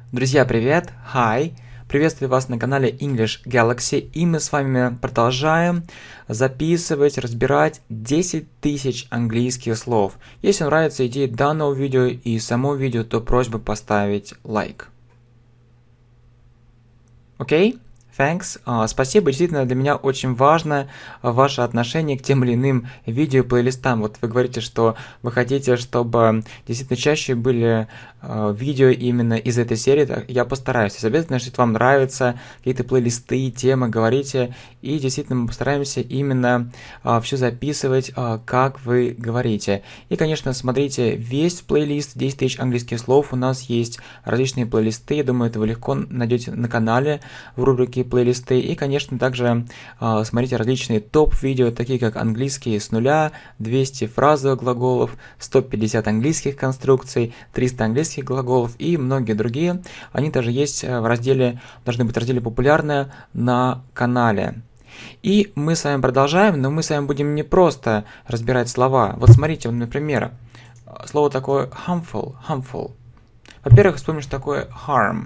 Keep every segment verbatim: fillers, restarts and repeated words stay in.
Друзья, привет! Hi! Приветствую вас на канале English Galaxy, и мы с вами продолжаем записывать, разбирать десять тысяч английских слов. Если нравится идея данного видео и само видео, то просьба поставить лайк. Окей? Okay? Thanks. Uh, спасибо. Действительно, для меня очень важно ваше отношение к тем или иным видео плейлистам. Вот вы говорите, что вы хотите, чтобы действительно чаще были uh, видео именно из этой серии. Я постараюсь. Соответственно, если вам нравятся какие-то плейлисты, темы, говорите. И действительно, мы постараемся именно uh, все записывать, uh, как вы говорите. И, конечно, смотрите весь плейлист десять тысяч английских слов. У нас есть различные плейлисты. Я думаю, это вы легко найдете на канале в рубрике плейлисты. И, конечно, также э, смотрите различные топ-видео, такие как английский с нуля, двести фразовых глаголов, сто пятьдесят английских конструкций, триста английских глаголов и многие другие. Они тоже есть в разделе, должны быть в разделе «Популярное» на канале. И мы с вами продолжаем, но мы с вами будем не просто разбирать слова. Вот смотрите, например, слово такое harmful, harmful. Во-первых, вспомним, что такое harm.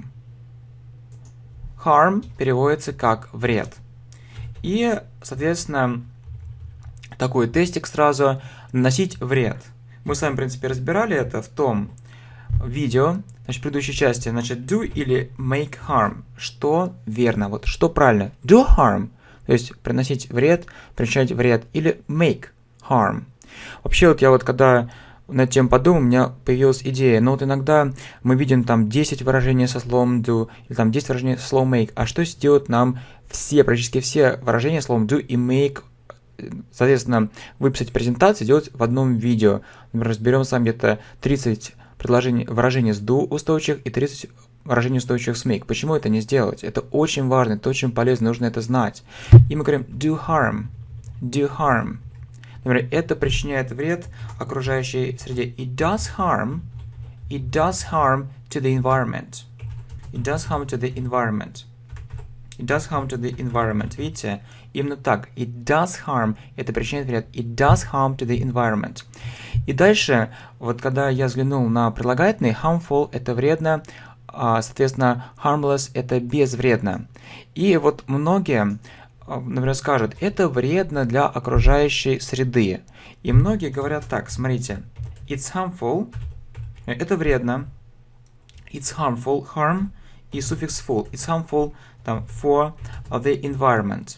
Harm переводится как вред. И, соответственно, такой тестик сразу. Наносить вред. Мы с вами, в принципе, разбирали это в том видео, значит, в предыдущей части. Значит, do или make harm. Что верно? Вот что правильно? Do harm. То есть приносить вред, причинять вред. Или make harm. Вообще, вот я вот когда над тем подумал, у меня появилась идея. Но вот иногда мы видим там десять выражений со словом do, или там десять выражений со словом make. А что сделать нам все, практически все выражения со словом do и make, соответственно, выписать презентацию, делать в одном видео? Например, разберем с вами где-то тридцать предложений, выражений с do устойчивых и тридцать выражений устойчивых с make. Почему это не сделать? Это очень важно, это очень полезно, нужно это знать. И мы говорим do harm, do harm. Например, это причиняет вред окружающей среде. It does harm. It does harm to the environment. It does harm to the environment. It does harm to the environment. Видите? Именно так. It does harm. Это причиняет вред. It does harm to the environment. И дальше, вот когда я взглянул на прилагательные, harmful – это вредно, соответственно, harmless – это безвредно. И вот многие, например, скажут, это вредно для окружающей среды. И многие говорят так, смотрите, it's harmful, это вредно, it's harmful, harm и суффикс full, it's harmful там, for the environment.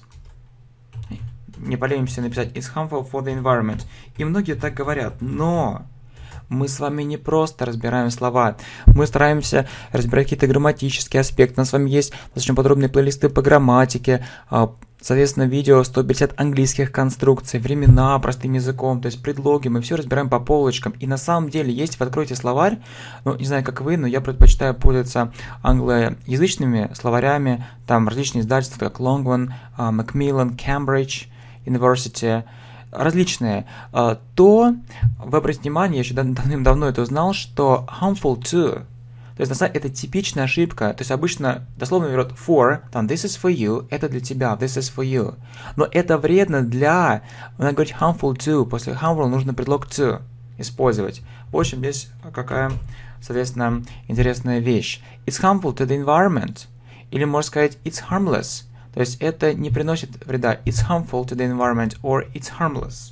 Не поленимся написать it's harmful for the environment. И многие так говорят, но мы с вами не просто разбираем слова, мы стараемся разбирать какие-то грамматические аспекты. У нас с вами есть достаточно подробные плейлисты по грамматике, соответственно, видео сто пятьдесят английских конструкций, времена простым языком, то есть предлоги, мы все разбираем по полочкам. И на самом деле, если вы откроете словарь, ну, не знаю, как вы, но я предпочитаю пользоваться англоязычными словарями, там различные издательства, как Longman, Macmillan, Cambridge University, различные, то вы обратите внимание, я еще давным-давно это узнал, что harmful to, то есть на самом деле это типичная ошибка, то есть обычно дословно берет for, там this is for you, это для тебя, this is for you, но это вредно для, надо говорить harmful to, после harmful нужно предлог to использовать. В общем, здесь какая, соответственно, интересная вещь. It's harmful to the environment, или можно сказать it's harmless. То есть это не приносит вреда. It's harmful to the environment or it's harmless.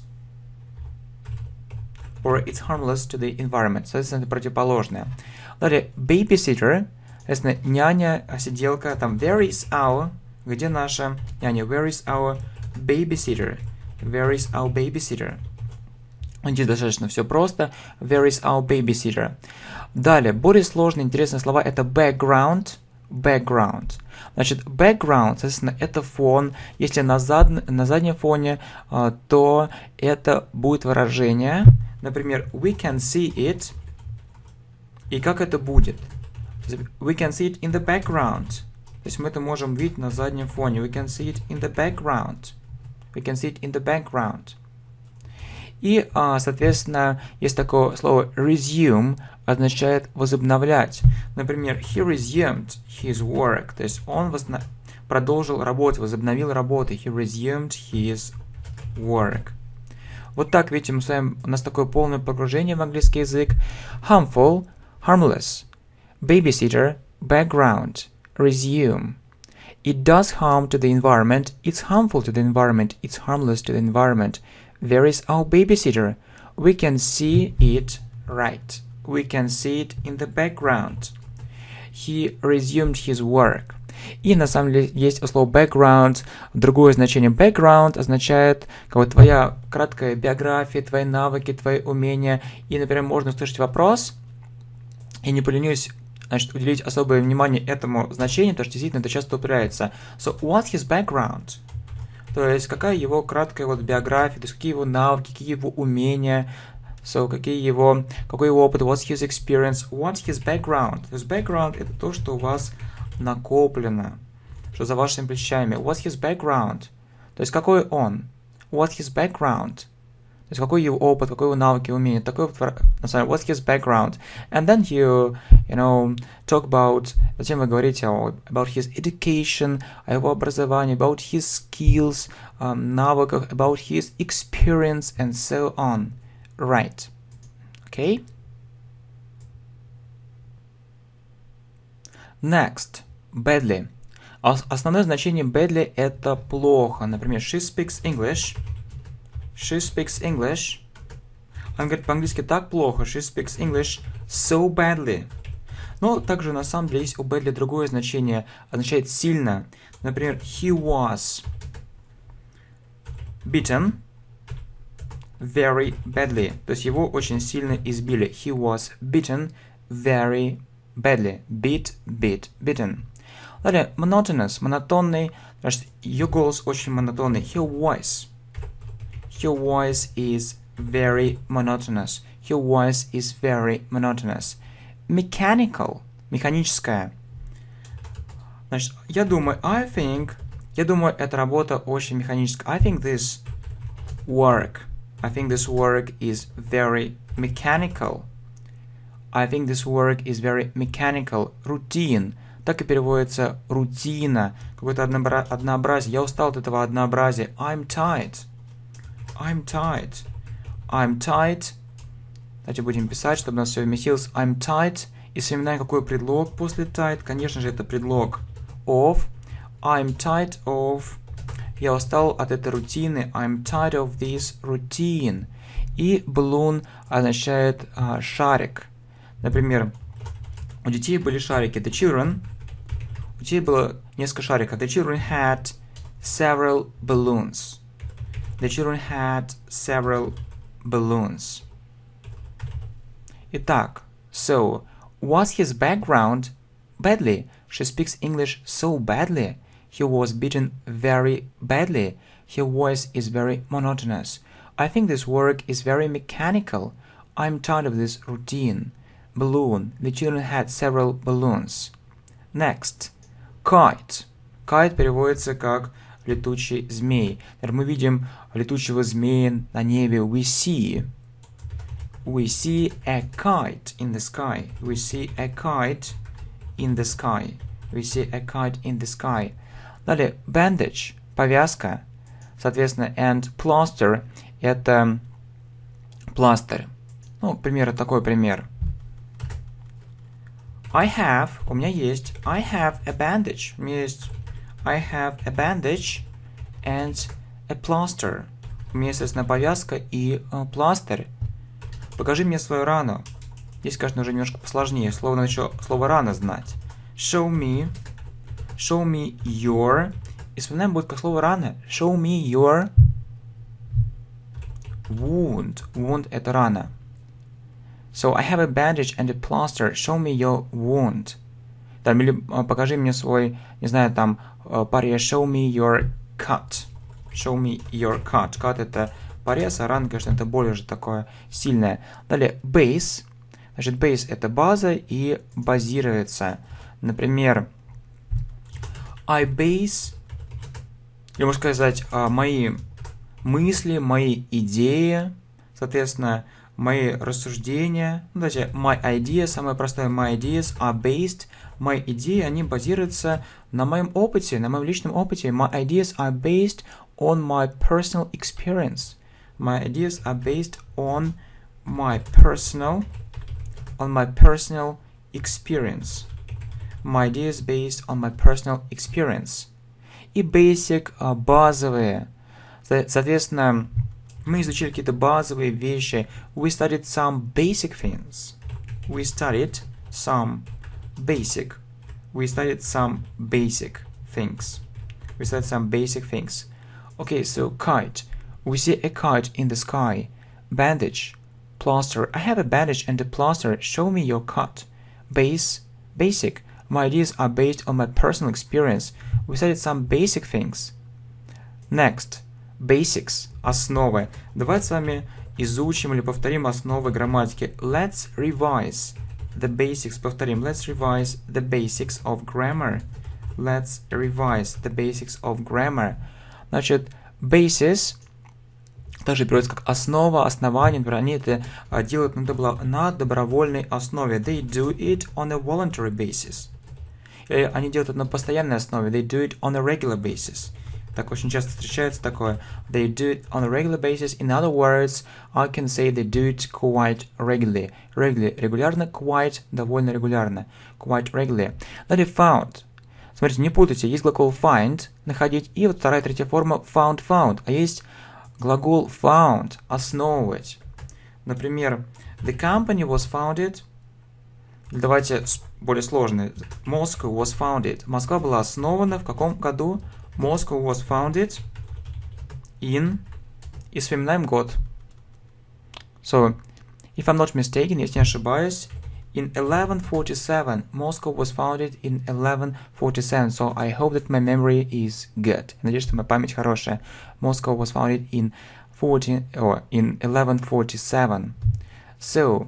Or it's harmless to the environment. Соответственно, это противоположное. Далее, babysitter, соответственно, няня, сиделка, там, where is our, где наша няня, where is our babysitter, where is our babysitter. Здесь достаточно все просто, where is our babysitter. Далее, более сложные, интересные слова, это background, background. Значит, background, соответственно, это фон. Если на, зад... на заднем фоне, то это будет выражение. Например, we can see it. И как это будет? We can see it in the background. То есть мы это можем видеть на заднем фоне. We can see it in the background. We can see it in the background. И, соответственно, есть такое слово resume, означает возобновлять. Например, he resumed his work, то есть он возна... продолжил работать, возобновил работу. He resumed his work. Вот так, видите, мы с вами, у нас такое полное погружение в английский язык. Harmful, harmless. Babysitter, background, resume. It does harm to the environment, it's harmful to the environment, it's harmless to the environment. Where is our babysitter? We can see it right. We can see it in the background. He resumed his work. И на самом деле есть слово background. Другое значение background означает как бы твоя краткая биография, твои навыки, твои умения. И, например, можно услышать вопрос, и не поленюсь, значит, уделить особое внимание этому значению, потому что действительно это часто упирается. So, what's his background? То есть, какая его краткая вот биография, то есть, какие его навыки, какие его умения, so, какие его, какой его опыт, what's his experience, what's his background? То есть, background — это то, что у вас накоплено, что за вашими плечами. What's his background? То есть, какой он? What's his background? То есть, какой его опыт, какой его навыки, умения. Такой, на самом деле, what's his background? And then you, you know, talk about, затем вы говорите about his education, о его образовании, about his skills, um, навыках, about his experience, and so on. Right. Okay? Next. Badly. Основное значение badly — это плохо. Например, she speaks English. She speaks English. Он говорит по-английски так плохо. She speaks English so badly. Но также на самом деле есть у badly другое значение. Означает сильно. Например, he was beaten very badly. То есть его очень сильно избили. He was beaten very badly. Beat, beat, beaten. Далее, monotonous, монотонный. Значит, ее голос очень монотонный. Her voice. Her voice is very monotonous. Her voice is very monotonous. Mechanical, механическая. Значит, я думаю, I think, я думаю, эта работа очень механическая. I think this work, I think this work is very mechanical. I think this work is very mechanical. Routine. Так и переводится рутина. Какое-то однообразие. Я устал от этого однообразия. I'm tired. I'm tired. I'm tired. Давайте будем писать, чтобы у нас все вместилось. I'm tired. И вспоминаем, какой предлог после tired. Конечно же, это предлог of. I'm tired of. Я устал от этой рутины. I'm tired of this routine. И balloon означает а, шарик. Например, у детей были шарики. The children. У детей было несколько шариков. The children had several balloons. The children had several balloons. Итак, so, was his background badly? She speaks English so badly. He was beaten very badly. Her voice is very monotonous. I think this work is very mechanical. I'm tired of this routine. Balloon. The children had several balloons. Next. Kite. Kite переводится как летучий змей. Мы видим летучего змея на небе. We see. We see a kite in the sky. We see a kite in the sky. We see a kite in the sky. Далее, bandage. Повязка. Соответственно, and plaster. Это пластырь. Ну, к примеру, такой пример. I have. У меня есть. I have a bandage. У меня есть. I have a bandage and a plaster. У меня есть, соответственно, повязка и uh, пластырь. Покажи мне свою рану. Здесь, конечно, уже немножко посложнее. Слово надо еще слово рана знать. Show me. Show me your. И вспоминаем будет как слово рана. Show me your wound. Wound — это рана. So, I have a bandage and a plaster. Show me your wound. Там, или покажи мне свой, не знаю, там, порез. Show me your cut. Show me your cut. Cut — это порез, а рана, конечно, это более же такое сильное. Далее, base. Значит, base — это база и базируется. Например, I base, или можно сказать, мои мысли, мои идеи, соответственно, мои рассуждения, ну, давайте, my ideas, самое простое, my ideas are based, мои идеи, они базируются на моем опыте, на моем личном опыте. My ideas are based on my personal experience. My ideas are based on my personal, on my personal experience. My ideas based on my personal experience. И basic, uh, базовые. Соответственно, мы изучили какие-то базовые вещи. We studied some basic things. We studied some basic. We studied some basic things. We studied some basic things. Okay, so kite. We see a kite in the sky. Bandage. Plaster. I have a bandage and a plaster. Show me your cut. Base. Basic. My ideas are based on my personal experience. We studied some basic things. Next. Basics. Основы. Давайте с вами изучим или повторим основы грамматики. Let's revise the basics. Повторим. Let's revise the basics of grammar. Let's revise the basics of grammar. Значит, basis также переводится как основа, основание. Например, они это делают на, добро, на добровольной основе. They do it on a voluntary basis. Или они делают это на постоянной основе. They do it on a regular basis. Так очень часто встречается такое. They do it on a regular basis. In other words, I can say they do it quite regularly. Regularly, регулярно, quite, довольно регулярно. Quite regularly. Далее found. Смотрите, не путайте. Есть глагол find, находить, и вот вторая, третья форма found, found. А есть глагол found, основывать. Например, the company was founded. Давайте более сложные. Moscow was founded. Москва была основана в каком году? Moscow was founded in... И вспоминаем год. So, if I'm not mistaken, если не ошибаюсь, in eleven forty-seven. Moscow was founded in eleven forty-seven. So, I hope that my memory is good. Надеюсь, что моя память хорошая. Moscow was founded in fourteen, or in eleven forty-seven. So,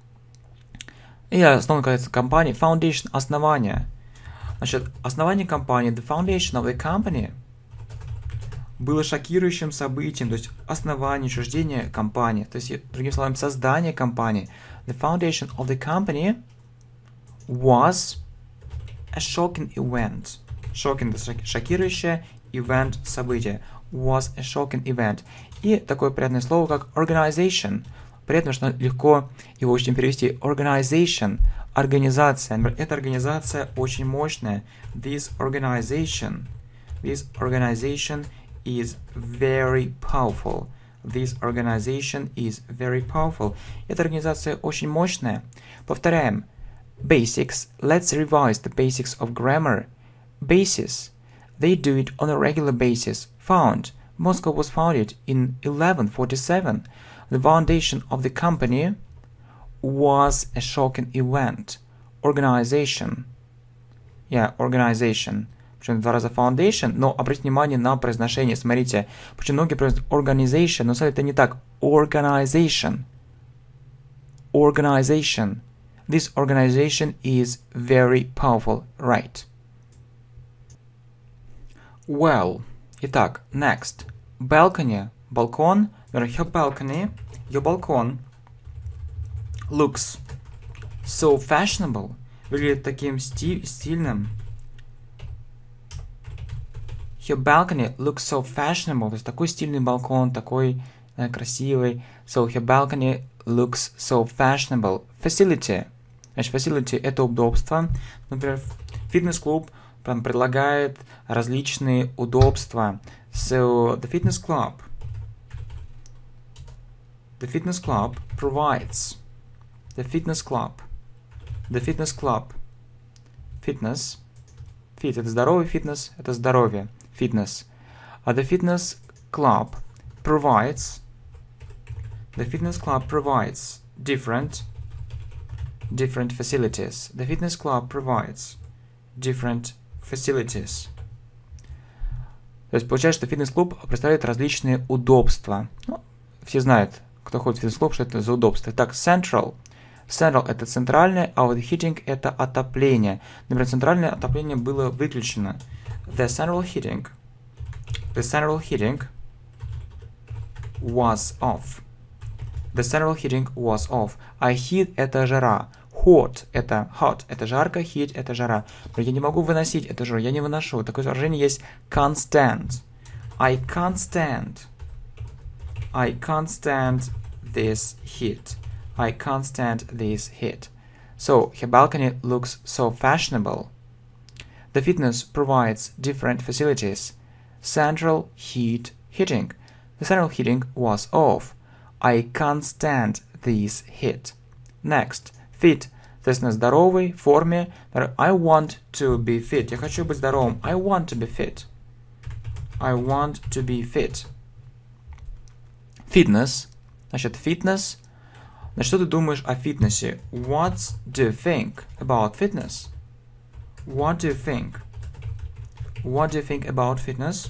и основа какая-то компания. Foundation, основание. Значит, основание компании, the foundation of the company, было шокирующим событием, то есть основание, учреждение компании, то есть, другими словами, создание компании. The foundation of the company was a shocking event. Shocking, шокирующее, event, событие. Was a shocking event. И такое приятное слово, как organization. Приятно, что легко его очень перевести. Organization. Организация. Эта организация очень мощная. This organization. This organization is very powerful. This organization is very powerful. Эта организация очень мощная. Повторяем. Basics. Let's revise the basics of grammar. Basis. They do it on a regular basis. Found. Moscow was founded in eleven forty-seven. The foundation of the company was a shocking event. Organization. Yeah, organization. Причем два раза foundation, но обратите внимание на произношение. Смотрите, почему многие произносят organization, но это не так. Organization. Organization. This organization is very powerful, right? Well. Итак, next. Balcony. Балкон. Her balcony. Your balcon looks so fashionable. Выглядит таким сти стильным. Your balcony looks so fashionable. То есть такой стильный балкон, такой э, красивый. So your balcony looks so fashionable. Facility. Значит, facility — это удобство. Например, фитнес-клуб предлагает различные удобства. So the fitness club. The fitness club provides. The fitness club. The fitness club. Fitness. Fit — это здоровый, фитнес — это здоровье. Fitness. Uh, the fitness club provides. The fitness club provides different, different facilities. The fitness club provides different facilities. То есть получается, что фитнес-клуб представляет различные удобства. Ну, все знают, кто ходит в фитнес-клуб, что это за удобство. Так, central. Central — это центральное, а вот heating — это отопление. Например, центральное отопление было выключено. The central heating. The central heating was off. The central heating was off. А heat — это жара. Hot — это hot, это жарко, heat — это жара. Но я не могу выносить эту жару, я не выношу. Такое выражение есть can't stand. I can't stand. I can't stand this heat. I can't stand this heat. So, her balcony looks so fashionable. The fitness provides different facilities. Central heat heating. The central heating was off. I can't stand this heat. Next. Fit. Соответственно, здоровый, в форме. I want to be fit. Я хочу быть здоровым. I want to be fit. I want to be fit. Fitness. Значит, fitness. Значит, что ты думаешь о фитнесе? What do you think about fitness? What do you think? What do you think about fitness?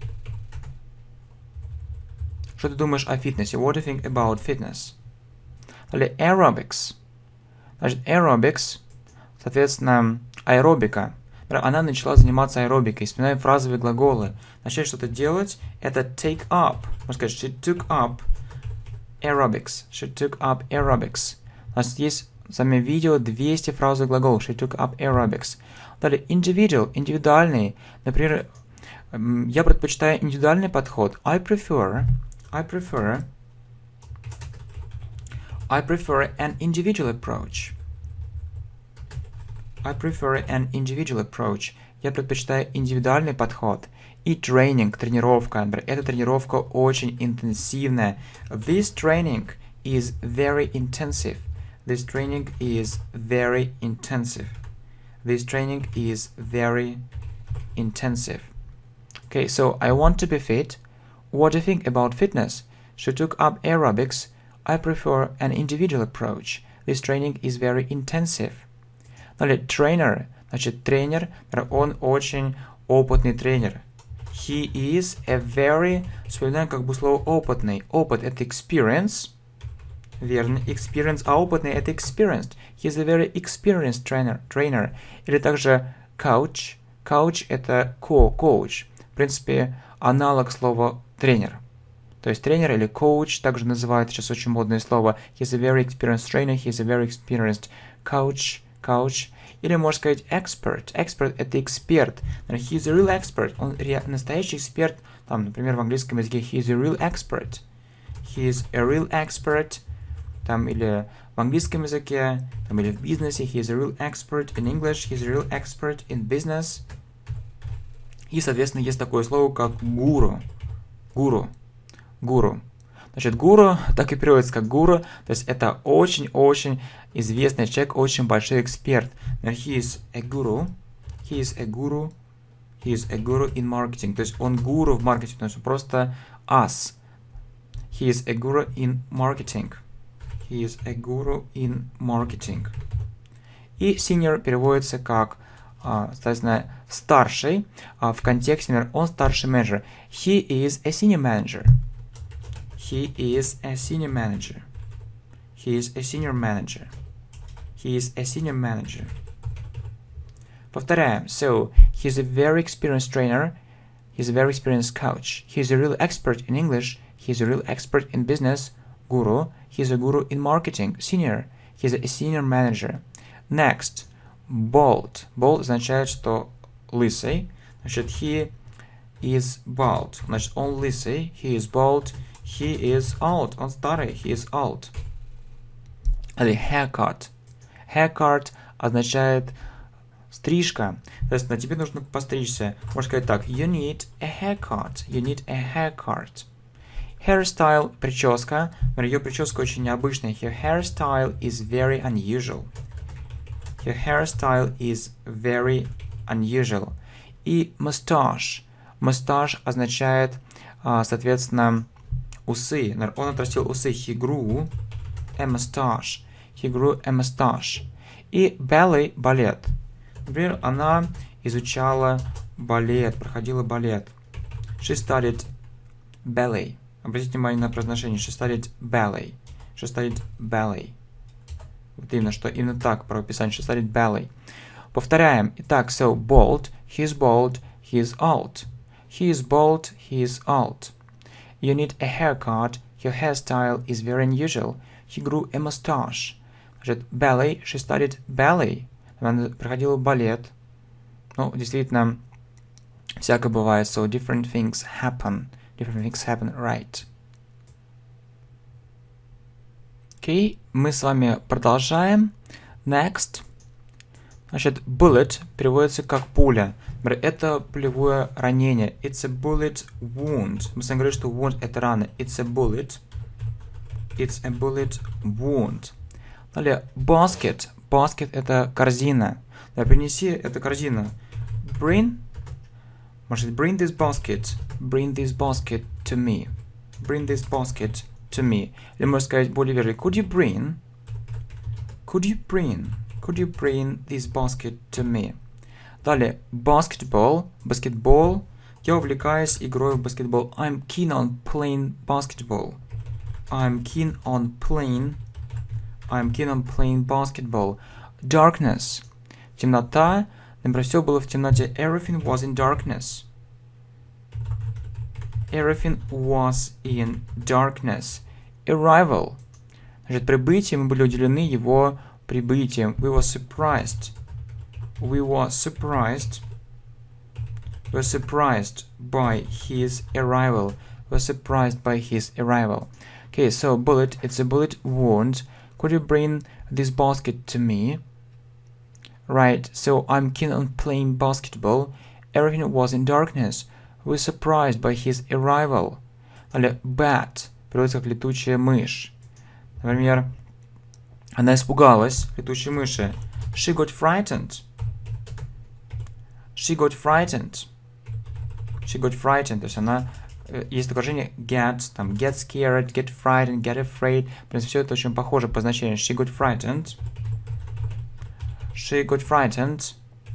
Что ты думаешь о фитнесе? What do you think about fitness? Или aerobics. Значит, aerobics, соответственно, аэробика. Она начала заниматься аэробикой. Вспоминаем фразовые глаголы. Начать что-то делать – это take up. Можно сказать, she took up aerobics. She took up aerobics. У нас есть в самом видео двести фразовых глаголов. She took up aerobics. Далее, individual, индивидуальный. Например, я предпочитаю индивидуальный подход. I prefer, I prefer, I prefer an individual approach. I prefer an individual approach. Я предпочитаю индивидуальный подход. И тренинг, тренировка. Эта тренировка очень интенсивная. This training is very intensive. This training is very intensive. This training is very intensive. Okay, so I want to be fit. What do you think about fitness? She took up aerobics. I prefer an individual approach. This training is very intensive. Далее, trainer. Значит, тренер, он очень опытный тренер. He is a very, вспоминаем как бы слово опытный. Опыт – это experience. Верно, experience, а опытный – это experienced. He is a very experienced trainer. trainer. Или также coach. Coach – это co-coach. В принципе, аналог слова тренер. То есть тренер или coach также называют, сейчас очень модное слово. He is a very experienced trainer. He is a very experienced coach. Coach. Или можно сказать expert. Expert – это эксперт. He is a real expert. Он настоящий эксперт. Там, например, в английском языке he is a real expert. He is a real expert. Там, или в английском языке, там, или в бизнесе. He is a real expert in English. He is a real expert in business. И, соответственно, есть такое слово, как гуру. Гуру. Гуру. Значит, гуру, так и переводится как гуру, то есть это очень-очень известный человек, очень большой эксперт. He is a guru, he is a guru, he is a guru in marketing, то есть он гуру в маркетинге, то есть просто ас. He is a guru in marketing. He is a guru in marketing. И senior переводится как, соответственно, старший, в контексте, например, он старший менеджер. He is a senior manager. He is a senior manager. He is a senior manager. He is a senior manager. Повторяем. So, he is a very experienced trainer. He is a very experienced coach. He is a real expert in English. He is a real expert in business. Guru. He is a guru in marketing. Senior. He is a senior manager. Next. Bald. Bald означает, что лысый. Значит, he is bald. Значит, он лысый. He is bald. He is old. Он старый. He is old. Или haircut. Haircut означает стрижка. То есть, на тебе нужно постричься. Можно сказать так. You need a haircut. You need a haircut. Hairstyle – прическа. Ее прическа очень необычная. Your hairstyle is very unusual. Your hairstyle is very unusual. И mustache. Mustache означает, соответственно, усы. Он отрастил усы. He grew a mustache. He grew a mustache. И ballet – балет. Например, она изучала балет, проходила балет. She studied ballet. Обратите внимание на произношение. She studied ballet. She studied ballet. Вот именно, что именно так правописание. She studied ballet. Повторяем. Итак, so bald. He is bald. He is old. He is bald. He is old. You need a haircut. Your hairstyle is very unusual. He grew a mustache. Значит, ballet. She studied ballet. Она проходила балет. Ну, действительно, всякое бывает. So different things happen. Different things happen, right? Окей, okay, мы с вами продолжаем. Next. Значит, bullet переводится как пуля. Например, это пулевое ранение. It's a bullet wound. Мы с вами говорили, что wound это рана. It's a bullet. It's a bullet wound. Далее, basket. Basket это корзина. Да, принеси эту корзину. Bring. Может, bring this basket. Bring this basket to me. Bring this basket to me. Или можно сказать более вежливо. Could you bring? Could you bring? Could you bring this basket to me? Далее, basketball. Баскетбол. Я увлекаюсь игрой в баскетбол. I'm keen on playing basketball. I'm keen on playing. I'm keen on playing basketball. Darkness. Темнота. Например, все было в темноте. Everything was in darkness. Everything was in darkness. Arrival. Значит, прибытие, мы были уделены его прибытием. We were surprised. We were surprised. We were surprised by his arrival. We were surprised by his arrival. Okay, so bullet, it's a bullet wound. Could you bring this basket to me? Right, so I'm keen on playing basketball. Everything was in darkness. We were surprised by his arrival. Далее, bat, переводится как летучая мышь. Например, она испугалась летучей мыши. She got frightened. She got frightened. She got frightened. То есть она... Есть такое выражение get, там, get scared, get frightened, get afraid. В принципе, все это очень похоже по значению. She got frightened. She got frightened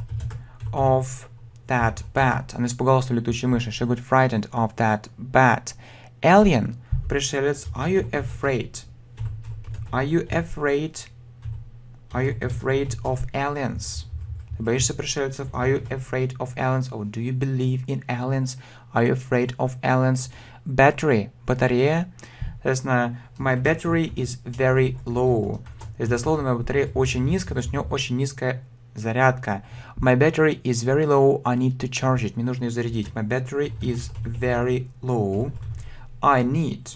of that bat. Она испугалась летучей мыши. She got frightened of that bat. Alien. Пришелец. Are you afraid? Are you afraid? Are you afraid of aliens? Ты боишься пришельцев? Are you afraid of aliens? Or do you believe in aliens? Are you afraid of aliens? Battery. Батарея. Соответственно, my battery is very low. То есть, дословно, моя батарея очень низкая, то есть у нее очень низкая зарядка. My battery is very low. I need to charge it. Мне нужно ее зарядить. My battery is very low. I need.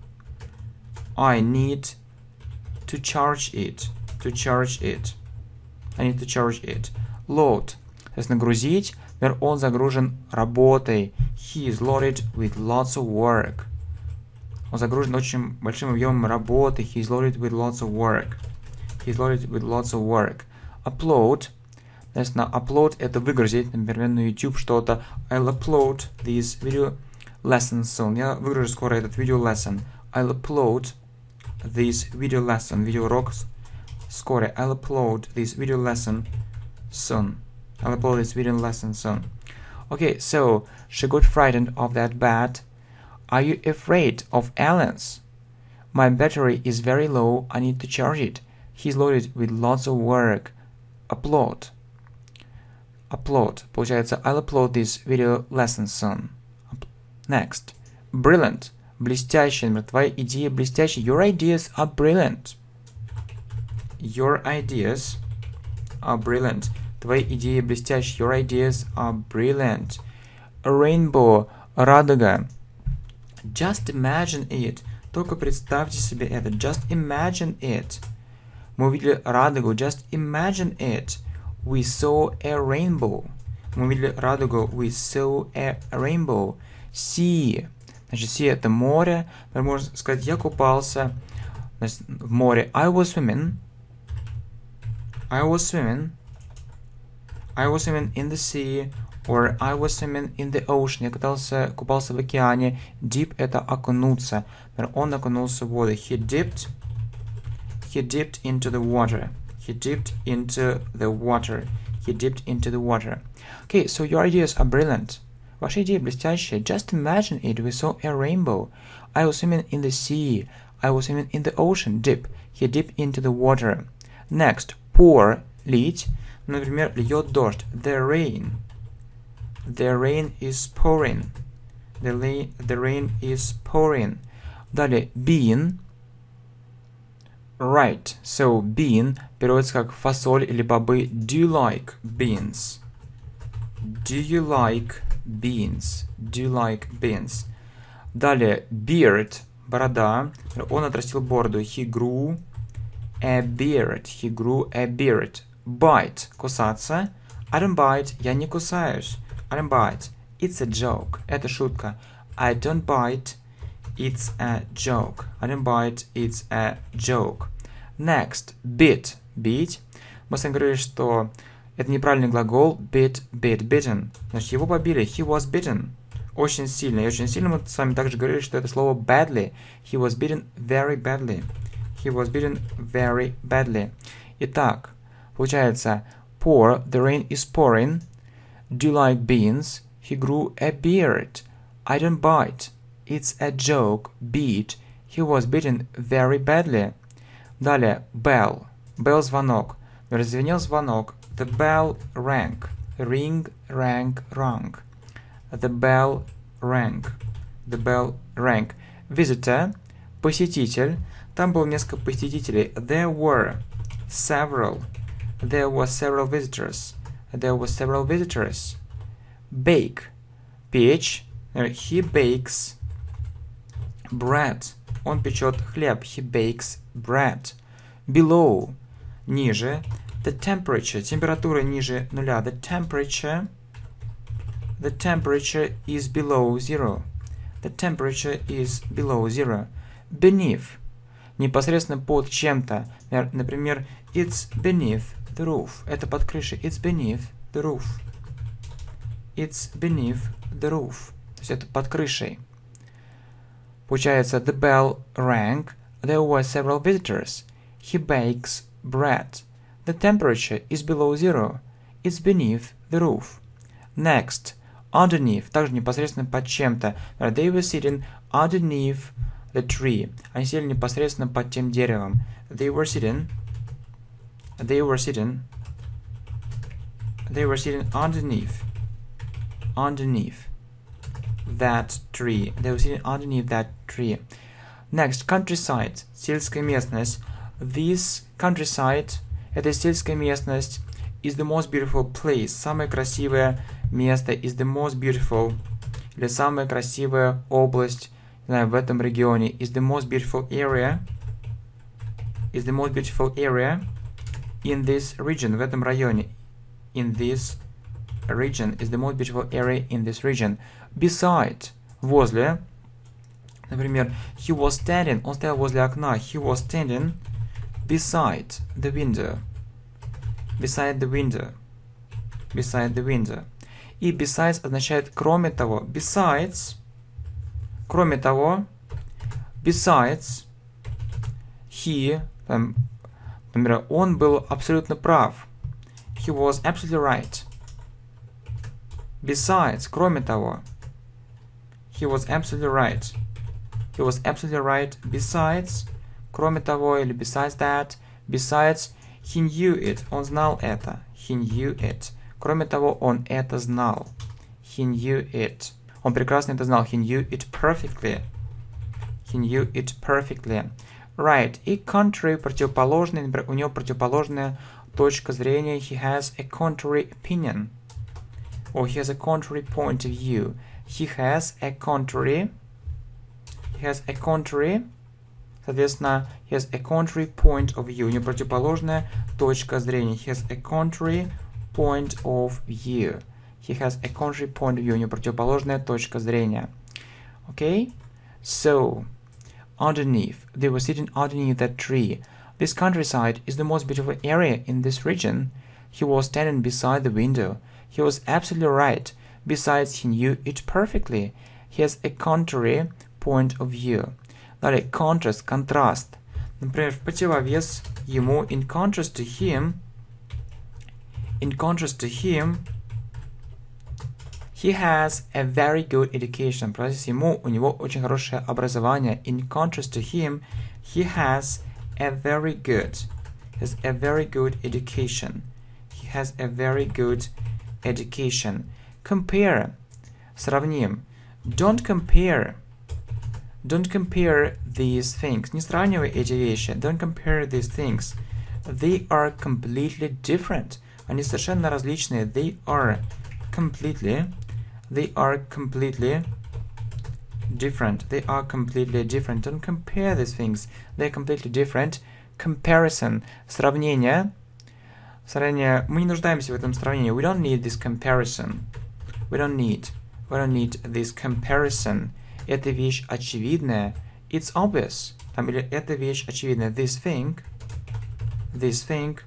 I need to charge it. To charge it. I need to charge it. Load. Соответственно, грузить. Например, он загружен работой. He is loaded with lots of work. Он загружен очень большим объемом работы. He is loaded with lots of work. He is loaded with lots of work. Upload. Соответственно, upload это выгрузить. Например, на YouTube что-то. I'll upload this video lesson soon. Я выгружу скоро этот video lesson. I'll upload this video lesson. Видеоурок скоро. I'll upload this video lesson soon. I'll upload this video lesson soon. Okay, so she got frightened of that bat. Are you afraid of aliens? My battery is very low. I need to charge it. He's loaded with lots of work. Upload. Upload. Получается, I'll upload this video lesson soon. Next. Brilliant. Блестящий. Например, твои идеи блестящие. Your ideas are brilliant. Your ideas are brilliant. Твои идеи блестящие. Your ideas are brilliant. A rainbow. Радуга. Just imagine it. Только представьте себе это. Just imagine it. Мы увидели радугу. Just imagine it. We saw a rainbow. Мы увидели радугу. We saw a rainbow. Sea. Значит, sea это море. Можно сказать, я купался значит, в море. I was swimming. I was swimming. I was swimming in the sea. Or I was swimming in the ocean. Я катался, купался в океане. Dip это окунуться. Он окунулся в воду. He dipped. He dipped into the water. He dipped into the water. He dipped into the water. Okay, so your ideas are brilliant. Ваши идеи блестящие. Just imagine it. We saw a rainbow. I was swimming in the sea. I was swimming in the ocean. Dip. He dipped into the water. Next. Pour. Лить. Например, льет дождь. The rain. The rain is pouring. The, la the rain is pouring. Далее. Bean. Right. So, bean переводится как фасоль или бобы. Do you like beans? Do you like beans? Do you like beans? Далее. Beard. Борода. Он отрастил бороду. He grew a beard. He grew a beard. bite – кусаться. I don't bite – я не кусаюсь. I don't bite – it's a joke – это шутка. I don't bite – it's a joke. I don't bite – it's a joke. Next – bit – бить. Мы с вами говорили, что это неправильный глагол bit, bit, bitten. Значит, его побили. He was bitten. Очень сильно. И очень сильно мы с вами также говорили, что это слово badly. He was bitten very badly. He was bitten very badly. Итак, получается pour, the rain is pouring. Do you like beans? He grew a beard. I don't bite. It's a joke. Beat. He was bitten very badly. Далее, bell. Bell – звонок. Раззвенел звонок. The bell rang. Ring, rang, rang. The bell rang. The bell rang. Visitor. Посетитель. Там было несколько посетителей. There were several. There were several visitors. There were several visitors. Bake. Печь. He bakes bread. Он печет хлеб. He bakes bread. Below. Ниже. The temperature. Температура ниже нуля. The temperature. The temperature is below zero. The temperature is below zero. Beneath. Непосредственно под чем-то. Например, it's beneath the roof. Это под крышей. It's beneath the roof. It's beneath the roof. То есть это под крышей. Получается, the bell rang. There were several visitors. He bakes bread. The temperature is below zero. It's beneath the roof. Next. Underneath. Также непосредственно под чем-то. They were sitting underneath the tree. Они сидели непосредственно под тем деревом. They were sitting. They were sitting. They were sitting underneath. Underneath that tree. They were sitting underneath that tree. Next. Countryside. Сельская местность. This countryside. Эта сельская местность is the most beautiful place. Самое красивое место is the most beautiful. Или самая красивая область, не знаю, в этом регионе. Is the most beautiful area. Is the most beautiful area in this region. В этом районе. In this region. Is the most beautiful area in this region. Beside. Возле. Например, he was standing. Он стоял возле окна. He was standing beside the window. Beside the window. Beside the window. И besides означает кроме того. Besides. Кроме того. Besides. He. Там, например, он был абсолютно прав. He was absolutely right. Besides. Кроме того. He was absolutely right. He was absolutely right. Besides. Кроме того, или besides that. Besides. He knew it. Он знал это. He knew it. Кроме того, он это знал. He knew it. Он прекрасно это знал. He knew it perfectly. He knew it perfectly. Right. И contrary противоположный. У него противоположная точка зрения. He has a contrary opinion. Or he has a contrary point of view. He has a contrary. He has a contrary. Соответственно, he has a contrary point of view. У него противоположная точка зрения. He has a contrary point of view. He has a contrary point of view. У него противоположная точка зрения. Okay? So, underneath. They were sitting underneath that tree. This countryside is the most beautiful area in this region. He was standing beside the window. He was absolutely right. Besides, he knew it perfectly. He has a contrary point of view. Далее, contrast, контраст. Например, в противовес ему, in contrast to him, in contrast to him, he has a very good education. Противовес ему, у него очень хорошее образование. In contrast to him, he has a very good, has a very good education. He has a very good education. Compare, сравним. Don't compare. Don't compare these things. Не сравнивай эти вещи. Don't compare these things. They are completely different. Они совершенно различные. They are completely. They are completely different. They are completely different. Don't compare these things. They are completely different. Comparison. Сравнение. Сравнение. Мы не нуждаемся в этом сравнении. We don't need this comparison. We don't need. We don't need this comparison. Эта вещь очевидная. It's obvious. Там, или эта вещь очевидная. This thing. This thing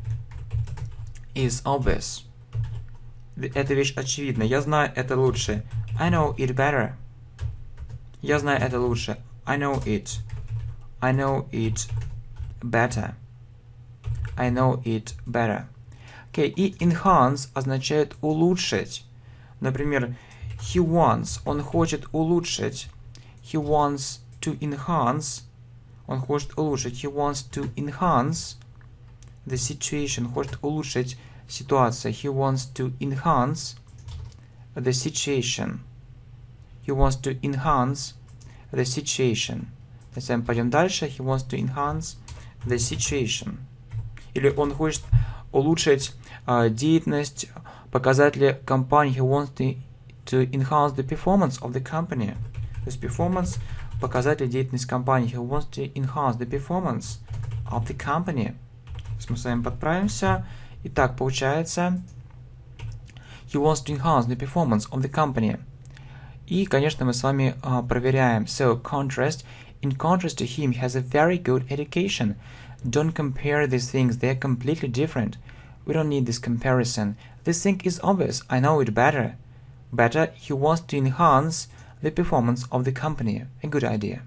is obvious. Эта вещь очевидна. Я знаю это лучше. I know it better. Я знаю это лучше. I know it. I know it better. I know it better. Okay, и enhance означает улучшить. Например, he wants, он хочет улучшить. He wants to enhance. Он хочет улучшить. He wants to enhance the situation. Хочет улучшить ситуацию. He wants to enhance the situation. He wants to enhance the situation. Если мы пойдем дальше, he wants to enhance the situation. Или он хочет улучшить uh, деятельность, показатели компании. He wants to, to enhance the performance of the company. То есть performance, показатели деятельности компании. He wants to enhance the performance of the company. Мы с вами подправимся. Итак, получается, he wants to enhance the performance of the company. И, конечно, мы с вами uh, проверяем. So, contrast. In contrast to him, he has a very good education. Don't compare these things. They are completely different. We don't need this comparison. This thing is obvious. I know it better. Better, he wants to enhance the performance of the company. A good idea.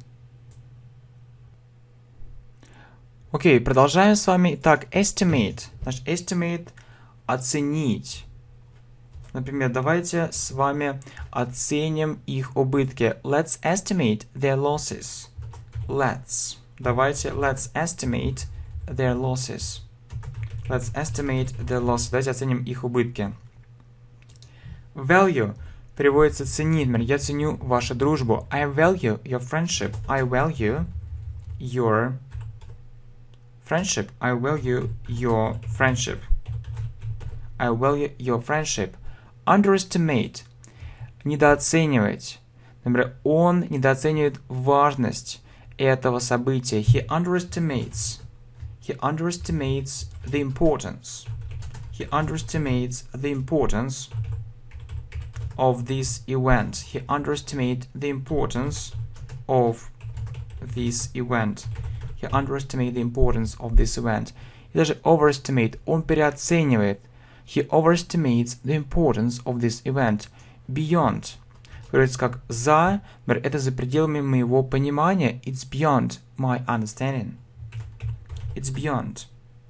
Окей, okay, продолжаем с вами. Итак, estimate. Значит, estimate – оценить. Например, давайте с вами оценим их убытки. Let's estimate their losses. Let's. Давайте, let's estimate their losses. Let's estimate their losses. Давайте оценим их убытки. Value переводится ценить. Например, я ценю вашу дружбу. I value your friendship. I value your friendship. I value your friendship. I value your friendship. Underestimate. Недооценивать. Например, он недооценивает важность этого события. He underestimates. He underestimates the importance. He underestimates the importance of this event. He underestimates the importance of this event. He underestimates the importance of this event. И даже overestimate. Он переоценивает. He overestimates the importance of this event. Beyond. Говорится как за, это за пределами моего понимания. It's beyond my understanding. It's beyond.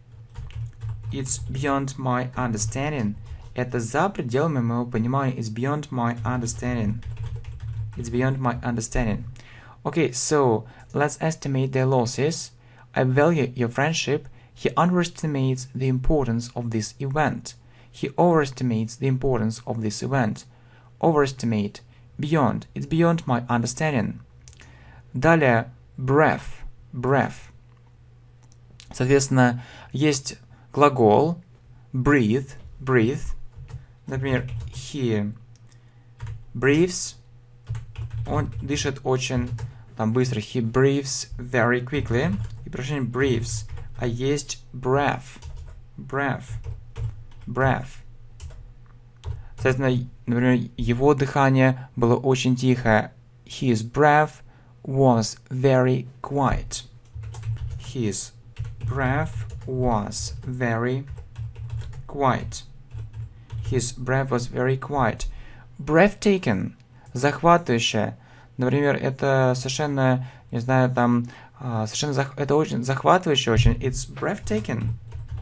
It's beyond my understanding. Это за пределами моего понимания. It's beyond my understanding. It's beyond my understanding. Okay, so let's estimate their losses. I value your friendship. He underestimates the importance of this event. He overestimates the importance of this event. Overestimate. Beyond. It's beyond my understanding. Далее, breath. Breath. Соответственно, есть глагол breathe. Breathe. Например, he breathes. Он дышит очень там быстро. He breathes very quickly. И прошлое breathes. А есть breath. Breath. Breath. Соответственно, например, его дыхание было очень тихое. His breath was very quiet. His breath was very quiet. His breath was very quiet. Breathtaking. Захватывающее. Например, это совершенно, не знаю, там, совершенно, зах... это очень захватывающе очень. It's breathtaking.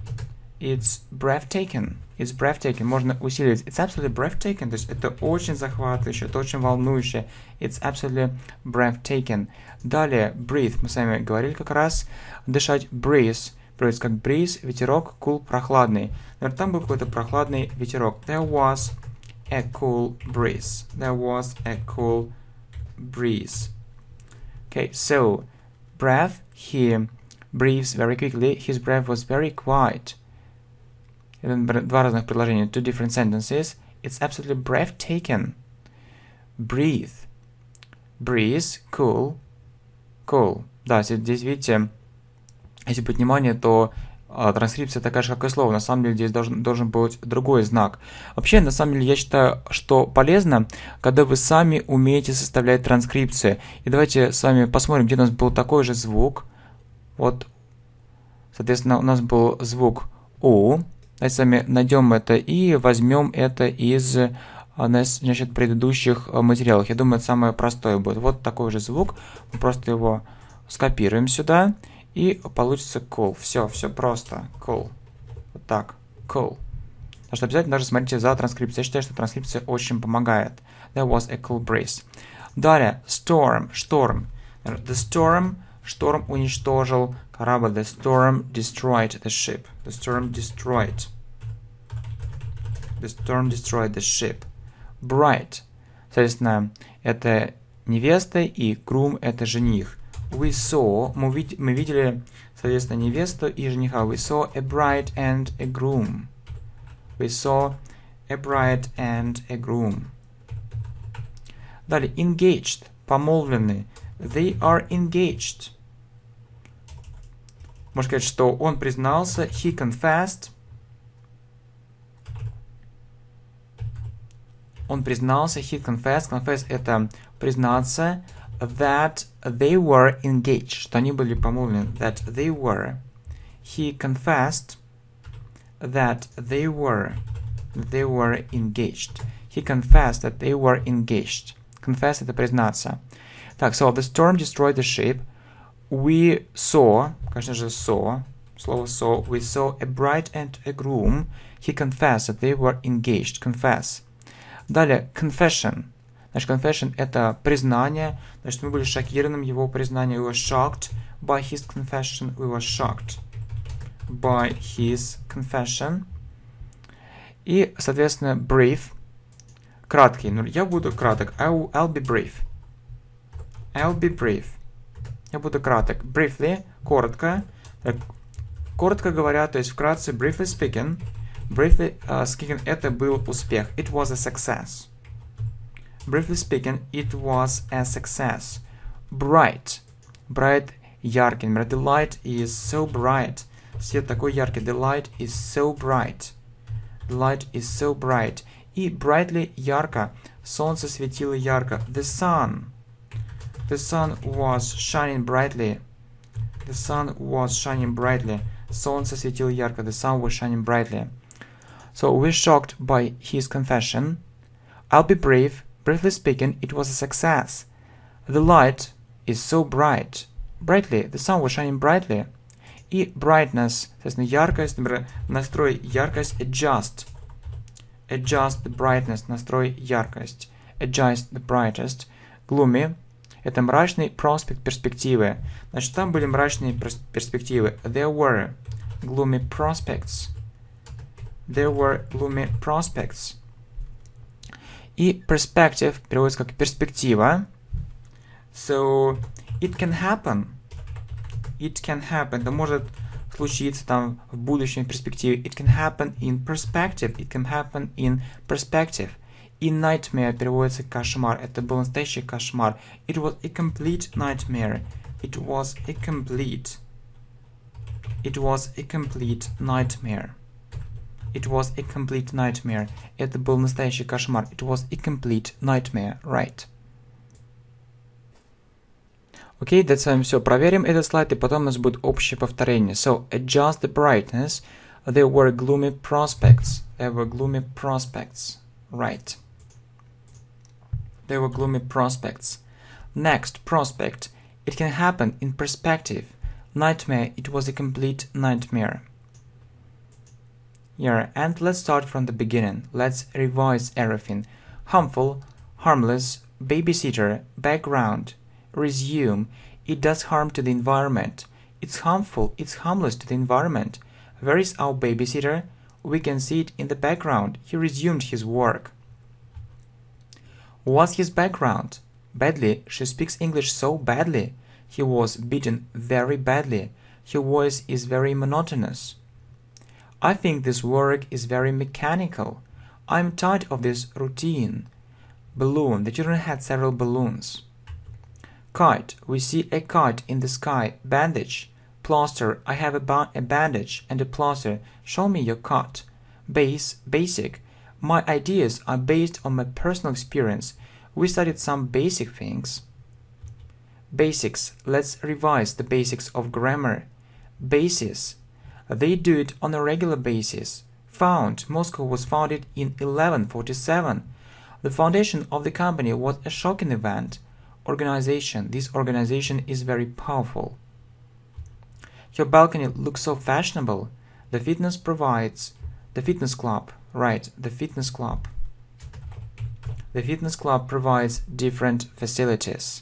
It's breathtaking. It's breathtaking. Можно усилить. It's absolutely breathtaking. То есть это очень захватывающе, это очень волнующе. It's absolutely breathtaking. Далее, breathe. Мы с вами говорили как раз. Дышать. Breeze. Breeze как breeze, ветерок, cool, прохладный. Наверное, там был какой-то прохладный ветерок. There was a cool breeze. There was a cool breeze. Okay, so, breath. He breathes very quickly. His breath was very quiet. Это два разных предложения. Two different sentences. It's absolutely breathtaking. Breathe. Breeze. Cool. Cool. Да, здесь видите, если будет внимание, то а, транскрипция такая же, как и слово. На самом деле здесь должен, должен быть другой знак. Вообще, на самом деле, я считаю, что полезно, когда вы сами умеете составлять транскрипции. И давайте с вами посмотрим, где у нас был такой же звук. Вот, соответственно, у нас был звук У. Давайте с вами найдем это и возьмем это из значит, предыдущих материалов. Я думаю, это самое простое будет. Вот такой же звук. Мы просто его скопируем сюда. И получится cool. Все, все просто. Cool. Вот так. Cool. Так что обязательно даже смотрите за транскрипцией. Я считаю, что транскрипция очень помогает. There was a cool breeze. Далее. Storm. Шторм. The storm. Шторм уничтожил корабль. The storm destroyed the ship. The storm destroyed. The storm destroyed the ship. Bride. Соответственно, это невеста, и groom это жених. We saw, мы, вид мы видели, соответственно, невесту и жениха. We saw a bride and a groom. We saw a bride and a groom. Далее, engaged, помолвлены. They are engaged. Можно сказать, что он признался. He confessed. Он признался. He confessed. Confess это признаться. That they were engaged. Что они были помолвлены. That they were. He confessed that they were. They were engaged. He confessed that they were engaged. Confess это признаться. Так, so the storm destroyed the ship. We saw, конечно же, saw, слово saw, we saw a bride and a groom. He confessed that they were engaged. Confess. Далее, confession. Значит, confession это признание. Значит, мы были шокированы его признанием. We were shocked by his confession. We were shocked by his confession. И, соответственно, brief. Краткий. Ну, я буду краток. I'll, I'll be brief. I'll be brief. Я буду краток. Briefly. Коротко. Так, коротко говоря, то есть вкратце. Briefly speaking. Briefly uh, speaking, это был успех. It was a success. Briefly speaking, it was a success. Bright. Bright яркий. The light is so bright. Свет такой яркий. The light is so bright. The light is so bright. И brightly ярко. Солнце светило ярко. The sun. The sun was shining brightly. The sun was shining brightly. Солнце светило ярко. The sun was shining brightly. So we're shocked by his confession. I'll be brief. Briefly speaking, it was a success. The light is so bright. Brightly. The sun was shining brightly. И brightness, соответственно, яркость, например, настрой яркость, adjust. Adjust the brightness, настрой яркость. Adjust the brightest. Gloomy. Это мрачный проспект перспективы. Значит, там были мрачные перспективы. There were gloomy prospects. There were gloomy prospects. И perspective переводится как перспектива. So, it can happen. It can happen. Это может случиться там в будущем в перспективе. It can happen in perspective. It can happen in perspective. И nightmare переводится как кошмар. Это был настоящий кошмар. It was a complete nightmare. It was a complete. It was a complete nightmare. It was a complete nightmare. Это был настоящий кошмар. It was a complete nightmare. Right. Окей, давайте с вами все проверим этот слайд, и потом у нас будет общее повторение. So, adjust the brightness. There were gloomy prospects. There were gloomy prospects. Right. There were gloomy prospects. Next, prospect. It can happen in perspective. Nightmare. It was a complete nightmare. Yeah, and let's start from the beginning. Let's revise everything. Harmful, harmless, babysitter, background. Resume. It does harm to the environment. It's harmful. It's harmless to the environment. Where is our babysitter? We can see it in the background. He resumed his work. What's his background? Badly. She speaks English so badly. He was beaten very badly. Her voice is very monotonous. I think this work is very mechanical. I'm tired of this routine. Balloon. The children had several balloons. Kite. We see a kite in the sky. Bandage. Plaster. I have a, ba a bandage and a plaster. Show me your cut. Base. Basic. My ideas are based on my personal experience. We studied some basic things. Basics. Let's revise the basics of grammar. Basis. They do it on a regular basis. Found. Moscow was founded in eleven forty-seven. The foundation of the company was a shocking event. Organization. This organization is very powerful. Your balcony looks so fashionable. The fitness provides. The fitness club. Right, the fitness club. The fitness club provides different facilities.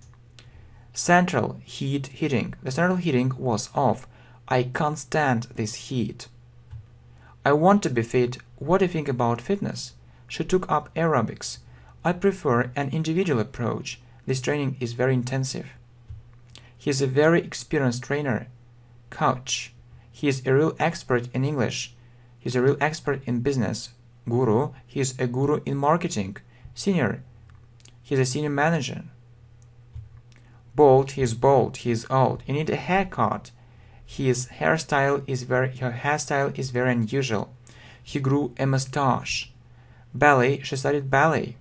Central heat heating. The central heating was off. I can't stand this heat. I want to be fit. What do you think about fitness? She took up aerobics. I prefer an individual approach. This training is very intensive. He is a very experienced trainer. Coach. He is a real expert in English. He is a real expert in business. Guru. He is a guru in marketing. Senior. He is a senior manager. Bald. He is bald. He is old. You need a haircut. His hairstyle is very her hairstyle is very unusual. He grew a mustache. Ballet. She studied ballet.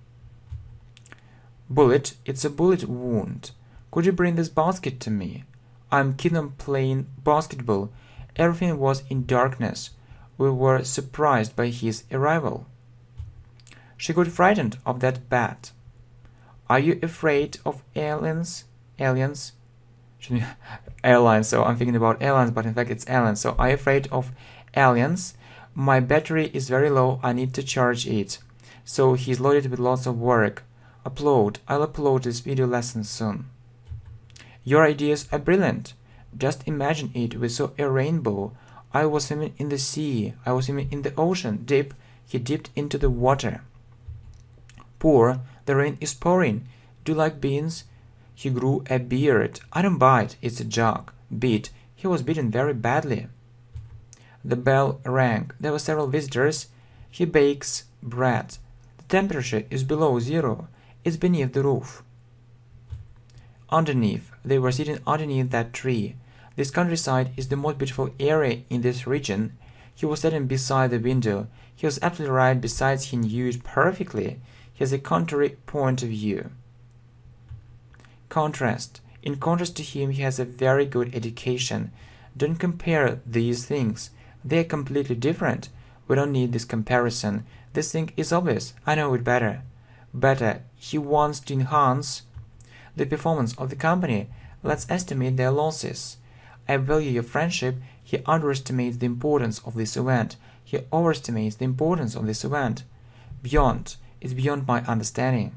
Bullet. It's a bullet wound. Could you bring this basket to me? I'm keen on playing basketball. Everything was in darkness. We were surprised by his arrival. She got frightened of that bat. Are you afraid of aliens? Aliens? Airlines, so I'm thinking about airlines, but in fact it's aliens. So are you afraid of aliens? My battery is very low. I need to charge it. So he's loaded with lots of work. Upload. I'll upload this video lesson soon. Your ideas are brilliant. Just imagine it. We saw a rainbow. I was swimming in the sea. I was swimming in the ocean. Dip. He dipped into the water. Pour. The rain is pouring. Do you like beans? He grew a beard. I don't bite. It's a joke. Beat. He was beaten very badly. The bell rang. There were several visitors. He bakes bread. The temperature is below zero. It's beneath the roof. Underneath. They were sitting underneath that tree. This countryside is the most beautiful area in this region. He was sitting beside the window. He was absolutely right. Besides, he knew it perfectly. He has a contrary point of view. Contrast. In contrast to him, he has a very good education. Don't compare these things. They are completely different. We don't need this comparison. This thing is obvious. I know it better. Better. He wants to enhance the performance of the company. Let's estimate their losses. I value your friendship. He underestimates the importance of this event. He overestimates the importance of this event. Beyond. It's beyond my understanding.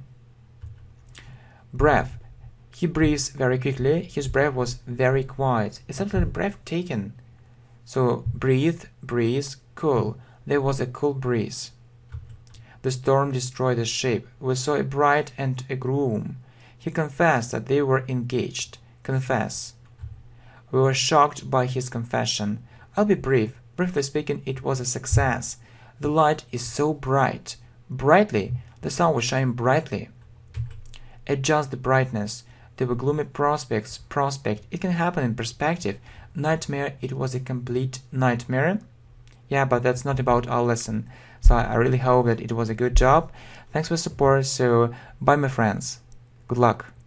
Breath. He breathes very quickly. His breath was very quiet. It's absolutely breathtaking. So, breathe, breeze, cool. There was a cool breeze. The storm destroyed the ship. We saw a bride and a groom. He confessed that they were engaged. Confess. We were shocked by his confession. I'll be brief. Briefly speaking, it was a success. The light is so bright. Brightly. The sun was shining brightly. Adjust the brightness. There were gloomy prospects. Prospect. It can happen in perspective. Nightmare. It was a complete nightmare. Yeah, but that's not about our lesson. So I really hope that it was a good job. Thanks for support. So, bye my friends. Good luck.